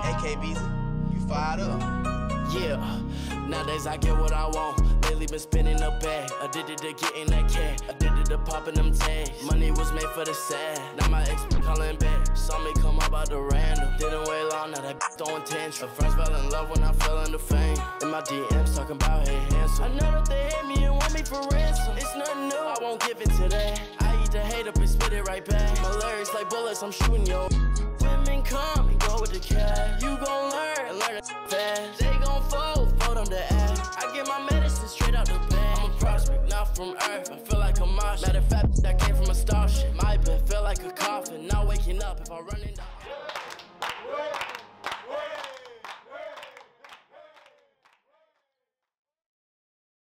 AKBZ, you fired up. Yeah, nowadays I get what I want. Lately been spinning a bag, addicted to getting that cash, addicted to popping them tags. Money was made for the sad, now my ex be calling back. Saw me come up out the random, didn't wait long, now that throwing tension. First fell in love when I fell into fame. In my DMs talking about hey handsome. I know that they hate me and want me for ransom. It's nothing new, I won't give it to that. I eat the hate up and spit it right back. My lyrics like bullets, I'm shooting yo. Women come and go with the cash. You gon' learn and learn it fast. They gon' fold them to ass. I get my medicine straight out the bag. I'm a prospect, not from Earth. I feel like a Martian. Matter of fact, I came from a starship. My bed feel like a coffin. Not waking up if I run in the